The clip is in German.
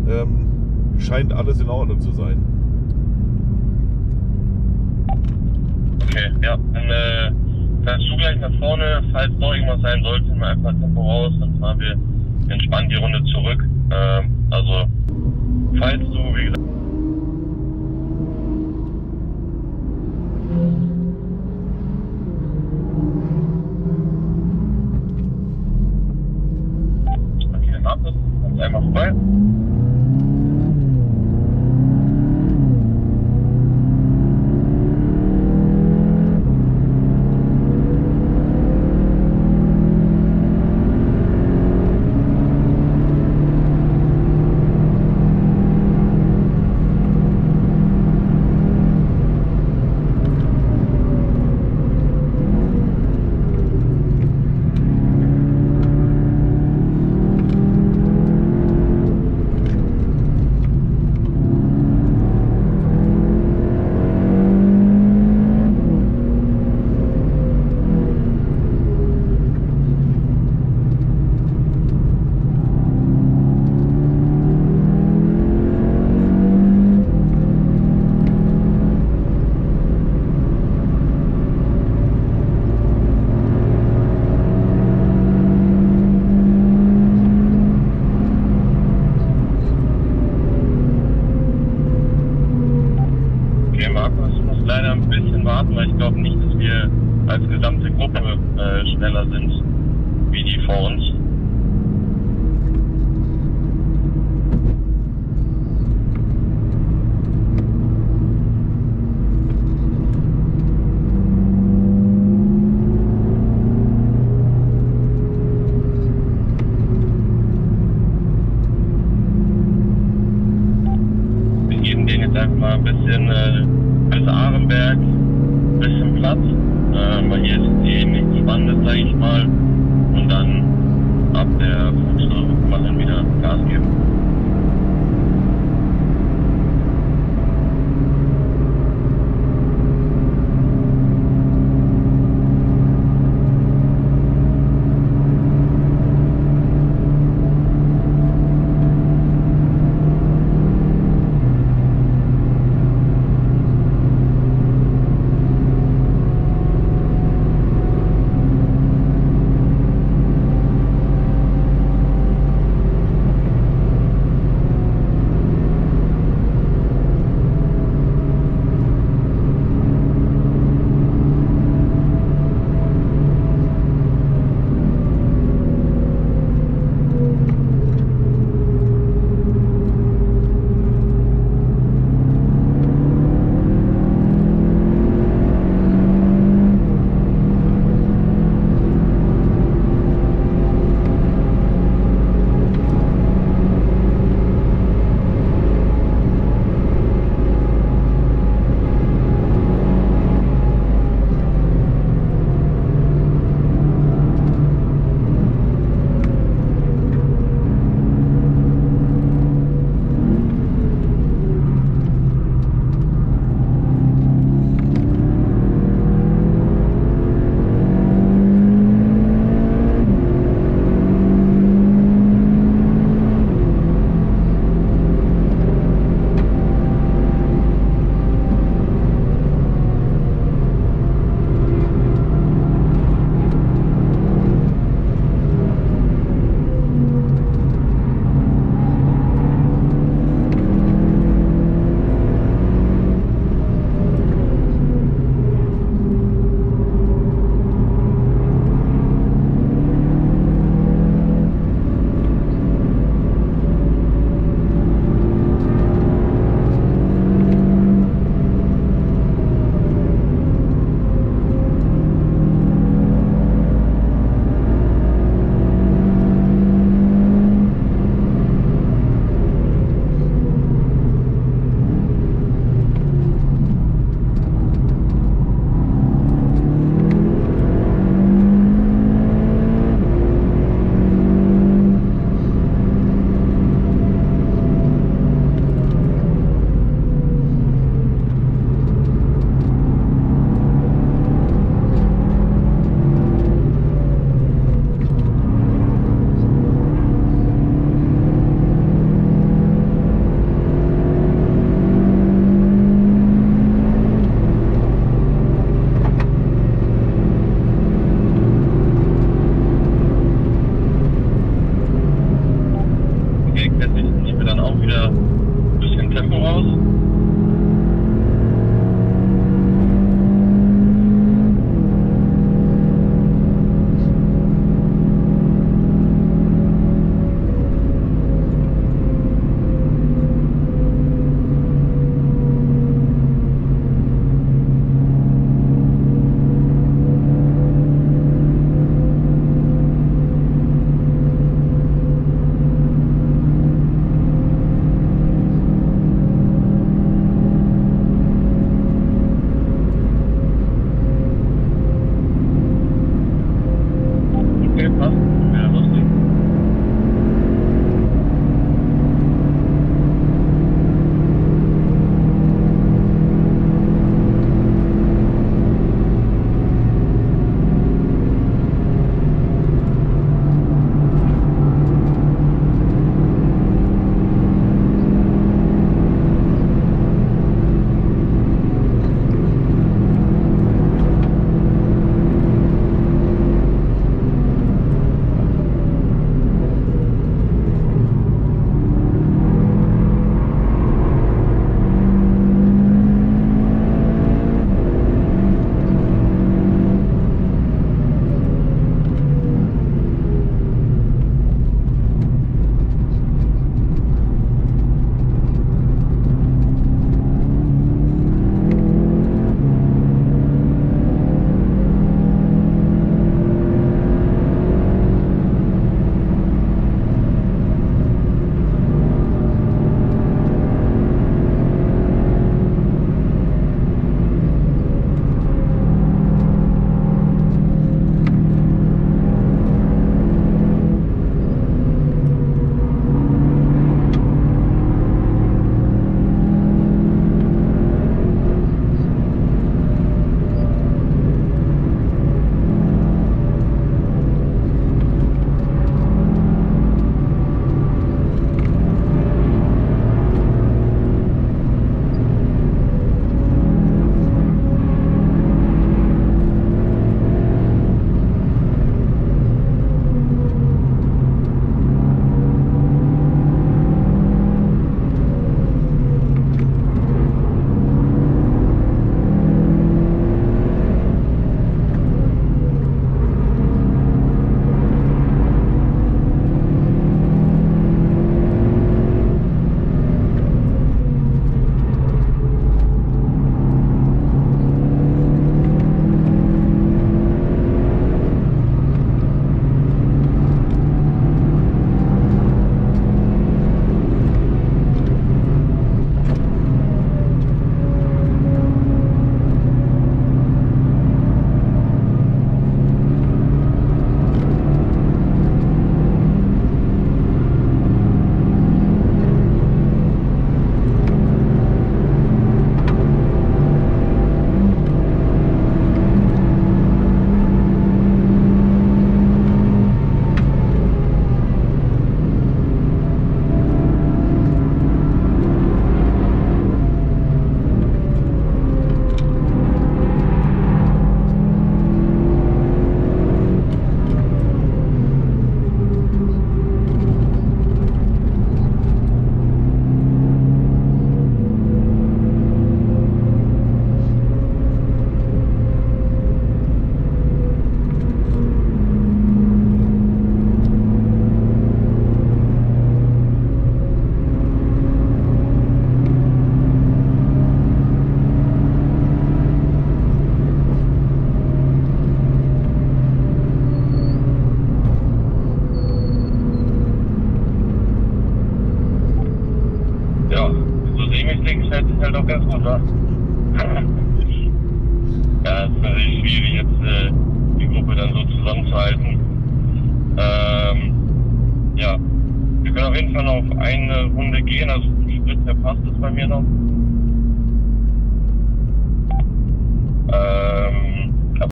scheint alles in Ordnung zu sein. Okay, ja, dann kannst du gleich nach vorne, falls noch irgendwas sein sollte, mal einfach Tempo raus, dann fahren wir entspannt die Runde zurück. Also, falls du, wie gesagt, okay, mach das, kannst einmal vorbei. Leider ein bisschen warten, weil ich glaube nicht, dass wir als gesamte Gruppe schneller sind, wie die vor uns. Wir geben denen jetzt einfach mal ein bisschen bis Arenberg, bisschen Platz, weil hier ist eh nichts Spannendes, sage ich mal, und dann ab der Fuchsstraße kann man dann wieder Gas geben. auch wieder ein bisschen Tempo raus. Okay, passt. Ja, lustig. hält sich halt auch ganz gut, wa? Ja, es ist natürlich schwierig, jetzt die Gruppe dann so zusammenzuhalten. Ja, wir können auf jeden Fall noch auf eine Runde gehen, also Split verpasst es bei mir noch.